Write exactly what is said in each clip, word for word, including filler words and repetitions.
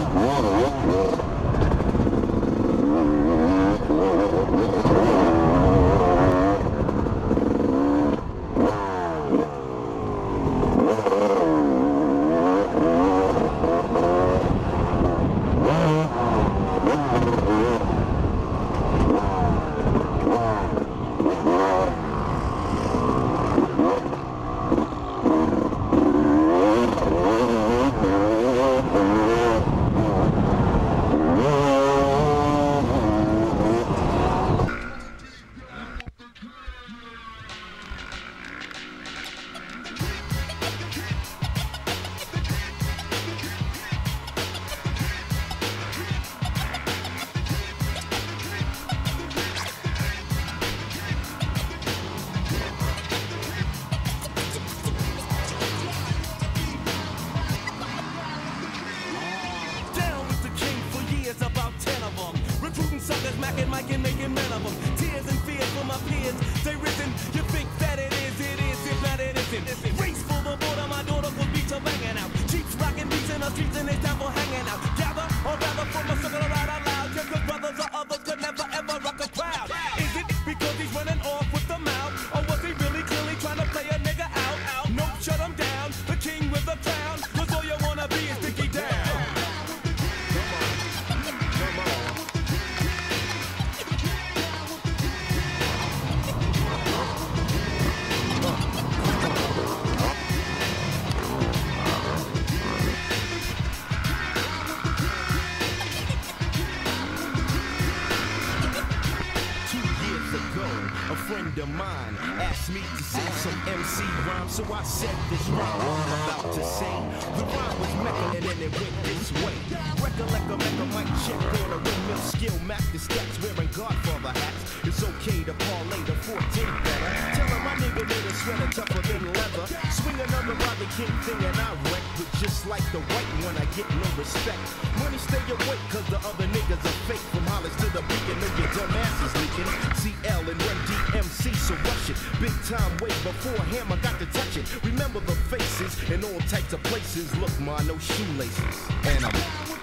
So I said this rhyme I'm about to say. The rhyme was mecca and then it went this way. Recollect a make a mic check on a windmill skill. Map the stats wearing Godfather hats. It's okay to parlay the fourteen better. Tell him my nigga made a sweater tougher than leather. Swing another Rodney King thing and I wreck. But just like the white one, I get no respect. Money stay awake cause the other niggas are fake. From Hollis to the beacon, know your dumb ass is leaking. C L and Run D M C, so rush it. Big time way before Hammer got to touch it. Remember the faces in all types of places. Look, ma, no shoelaces. And I'm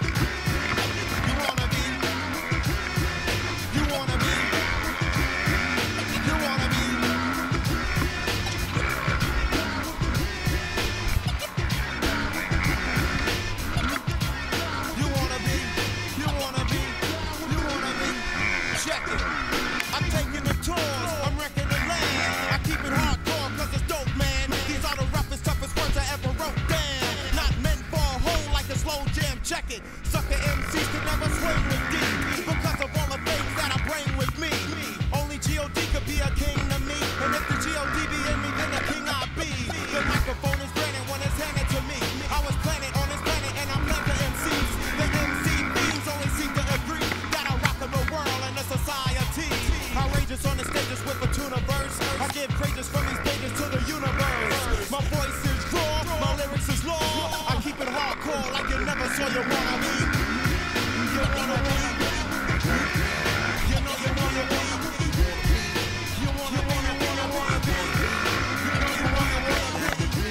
You wanna be You wanna be You wanna be You wanna be You wanna be You wanna be Check it. I'm taking the tours. I'm wrecking the land. I keep it hardcore cause it's dope, man. These are the roughest, toughest words I ever wrote down. Not meant for a hole like a slow jam. Check it. Sucker M Cs could never swing with D because of all the things that I bring with me. Only G O D could be a king to me. And if the G O D be in me, then the king I be. The microphone is granted when it's handed to me. I was planted on this planet and I'm meant for M Cs. The M C beings only seem to agree that I rock the world and the society. Outrageous on the stages with a tuna verse. I give praises from these pages to the universe. My voice is raw, my lyrics is law. I keep it hardcore like you never saw your wanna be. You wanna be. You know you wanna be. You wanna wanna wanna wanna be. You know you wanna wanna be.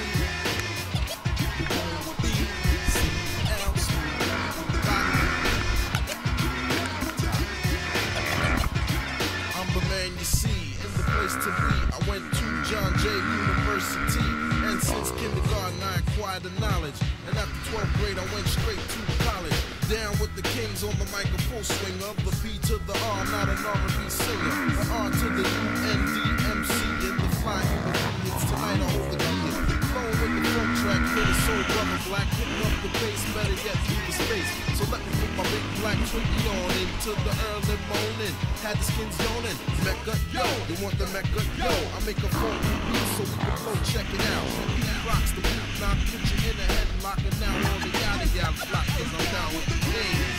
I'm the man you see in the place to be. I went to John Jay University, and since kindergarten I acquired the knowledge. And after twelfth grade I went straight to college. Down with the kings on the mic, a full swing of the B to the R, not an R and B singer. The R to the U N D M C in the fly ingredients. Tonight I hold the key. Flowing with the funk track, hit a soul brother black, hitting up the bass, better yet through the space. So let me put my big black twinkie on into the early morning. Had the skins yawning. Mecca, yo, you want the Mecca, yo? I make a phone beat so we can flow, check it out. He rocks the beat, knock, put you in the headlock, and now all the yada yada flock, cause I'm down with the kings.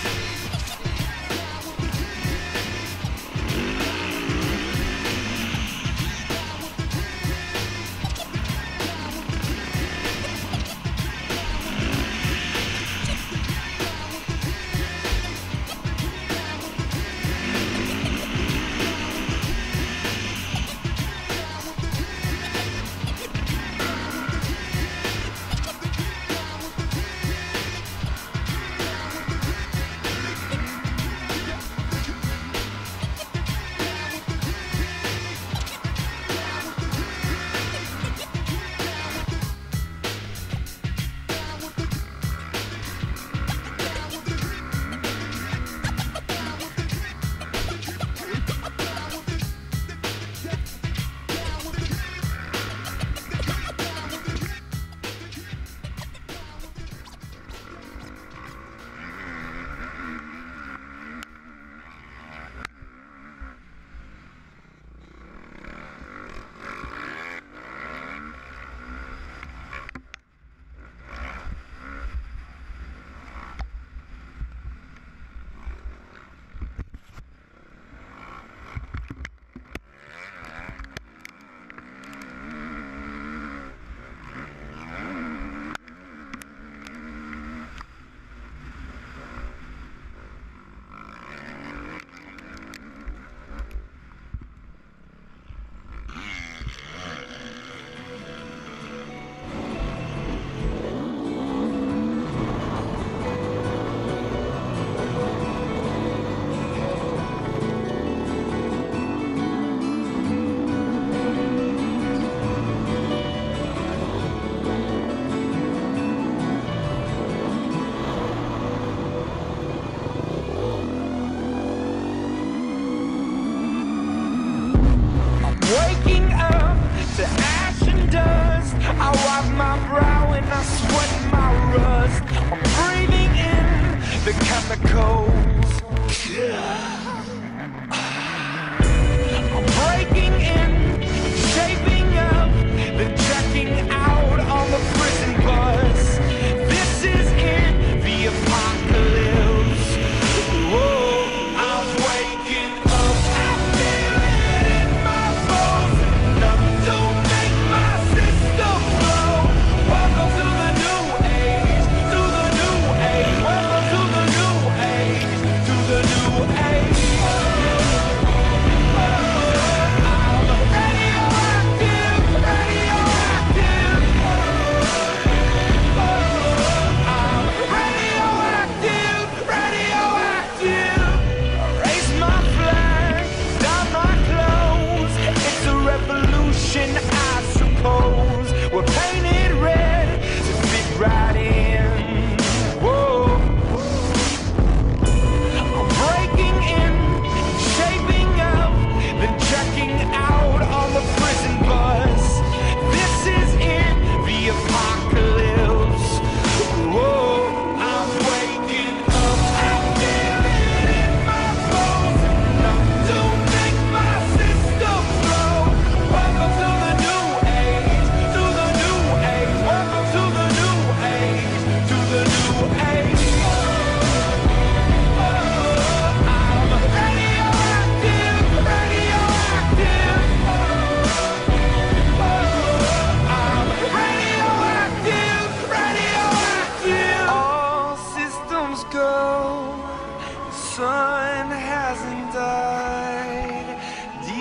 sun hasn't died.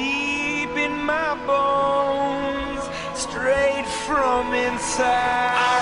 Deep in my bones, straight from inside.